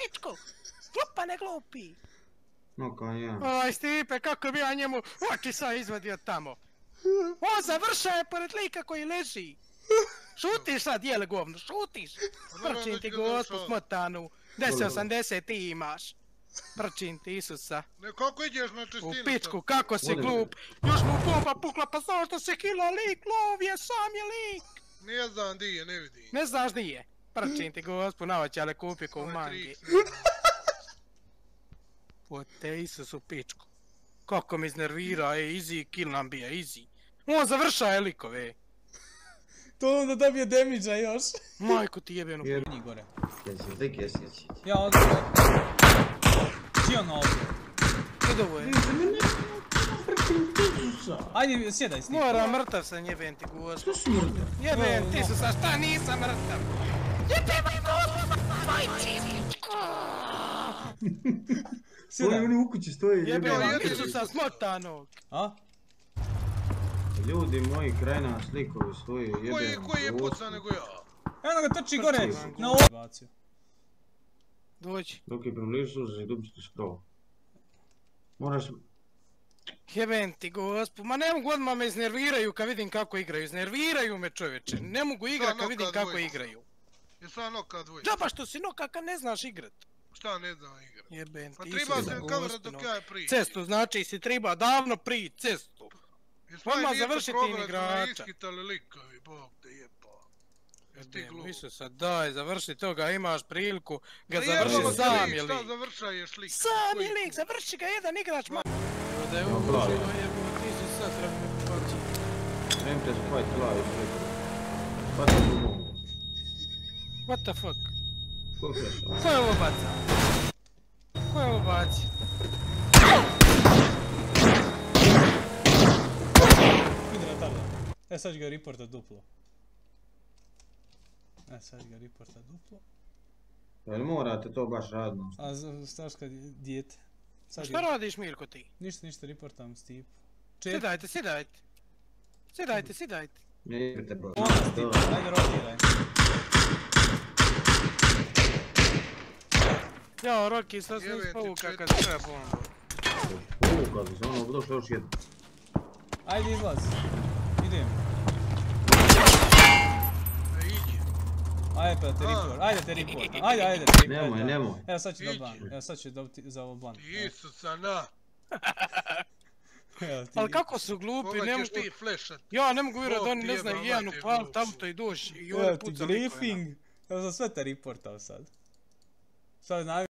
pičku! Glupa ne glupi! No kao ja. Oj, Stipe, kako bi ja njemu oči sad izvadio tamo? On završaje pored lika koji leži! Šutiš sad, jele govno, šutiš! Prčim ti gospu smotanu, 1080 ti imaš. Prčim ti Isusa. Ne, kako ideš na čestinu? U pičku, kako si glup! Još mu bomba pukla, pa znaš da se kila lik, lov je, sam je lik! Ne znam di je, ne vidim. Ne znaš di je. Prčim ti gospu, navaćale kupi ko u mangi. O te Isus u pičku. Kako me iznervira, easy kill nam bija, easy. On završaje likove. To onda dobije damage-a još. Majku ti jebenu. Njih gore. Jesi lik, jesi. Ja odgovor. Čio na ovdje? Kada ovo je? Ajde, sjedaj s njim. Mora, mrtav sam, jebem ti gospu. Što si mrtav? Jebem ti Isusa, šta nisam mrtav? Jebem ti gospu, majčičku! Oni u kući stoje. Jebem vam Isusa smotanog. A? Ljudi moji, kraj nas likovi stoje, jebem. Koji je puca nego ja? Evo ga trči gore, na ovo bacio. Dođi. Dok je približu suze i dubiti skrovo. Moraš... Jebem ti gospu, ma ne mogu odmah me iznerviraju kad vidim kako igraju, iznerviraju me čovječe, ne mogu igrat kad vidim kako igraju. Je sam noka dvojica. Džaba što si noka kad ne znaš igrat. Šta ne znam igrat? Jebem Pa ti treba Isusa se kamera dok ja priđem. cestu, znači si treba davno prije cestu. Odmah završiti igrača. Iskitali likovi, Bog te jebao. Jesi ti glup? Isusa, daj, završi toga, imaš priliku ga Pa završi jebalo sam te je lik, šta lik. završaješ lik? Sam je lik, završi ga jedan igrač ma... Evo da je ovo uživo jebo, ti si sad treba me poći. Nemte spajt live, preko. Spajte u bombu. What the fuck? Ko je flešao? Ko je ovo baca? Ko je ovo bacio? Ide na tabla. E sad ću ga reporta duplo. Jel morate to baš radno? A znaš kad dijete. Šta radiš Mirko ti? Ništa, reportam Stipu. Sidajte. Sidajte. Ne jebite bro. Ona Stipu, ajde rotiraj. Jao, Rocky, sad sam ispovuka kad treba bombu. Povukali se, ono, došlo još jedno. Ajde izlazi. Idem. Ajde pa da te report, ajde te report, ajde. Nemoj. Evo sad ću dobiti za ovo ban. Isusa, na. Ali kako su glupi, Koga ne ćeš mogu... ti flešat? Ja ne mogu vjerovati da oni Bog ne ti znaju jebe, jedan mate, upal glup auto i doći i Evo ovdje ti puca likove. briefing. Evo sam sve te reportao sad. Sad